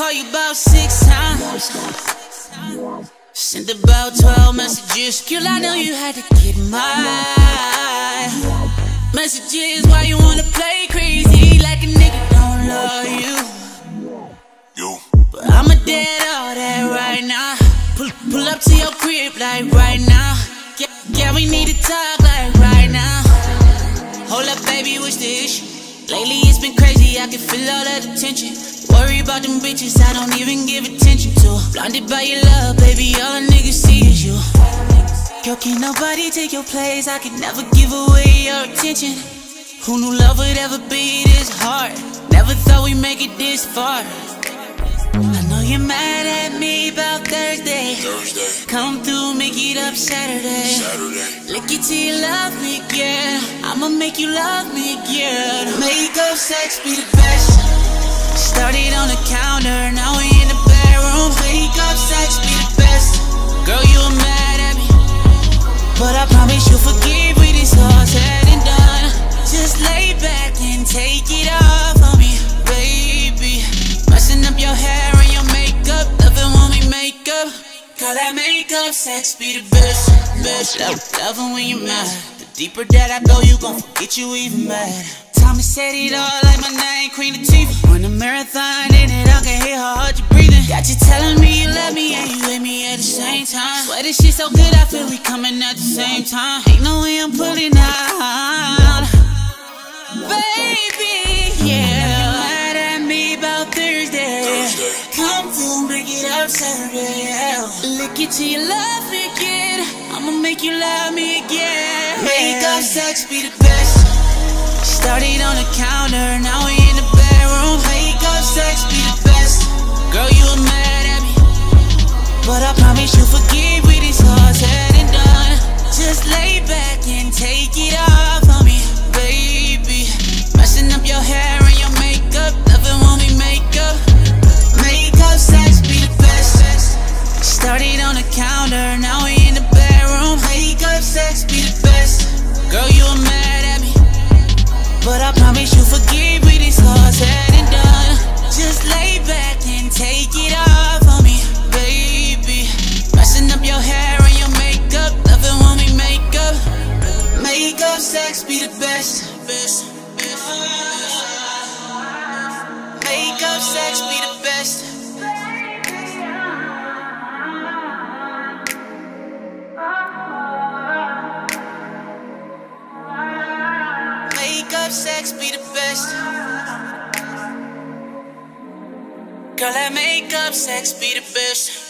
call you about 6 times. Sent about 12 messages. Girl, I know you had to get my messages. Why you wanna play crazy like a nigga don't love you? But I'ma dead all that right now. Pull up to your crib like right now. Yeah, we need to talk like right now. Hold up, baby, what's the issue? Lately it's been crazy, I can feel all that attention. Worry about them bitches, I don't even give attention to. Blinded by your love, baby, all a nigga see is you. Girl, can't nobody take your place, I can never give away your attention. Who knew love would ever be this hard? Never thought we'd make it this far. I know you're mad at me about Thursday. Come through, make it up Saturday. Lick it till you love me again. I'ma make you love me again. Makeup, sex be the best. Started on the counter, now we in the bedroom. Makeup, sex be the best. Girl, you were mad at me, but I promise you'll forgive when it's all said and done. Just lay back and take it off on me, baby. Messing up your hair and your makeup, loving when we make up. Girl, that makeup sex be the best, best. Loving when you're mad. The deeper that I go, you gon' forget you even mad. Tommy said it all like my name, Queen Latifah. Run a marathon in it, I can hear how hard you breathing. Got you telling me you love me and you hate me at the same time. Swear this shit so good, I feel we coming at the same time. Ain't no way I'm pulling out, baby, yeah. Mad at me about Thursday. Come through, break it up Saturday, yeah. Lick it till you love me again. I'ma make you love me again. Makeup, sex be the best. Started on the counter, now we in the bedroom. Makeup, sex be the best. Girl, you were mad at me, but I promise you'll forgive when it's all said and done. Just lay back and take it off on me, baby. Messing up your hair and your makeup, loving when we make up. Makeup, sex be the best. Started on the counter, now we in the bedroom. Makeup, sex be the best. Girl, you were mad at me, but I promise you'll forgive when it's all said and done. Just lay back and take it off on me, baby. Messing up your hair and your makeup, loving when we make up. Makeup, sex be the best, best. Makeup, sex be the best. Makeup, sex be the best. Girl, that makeup, sex be the best.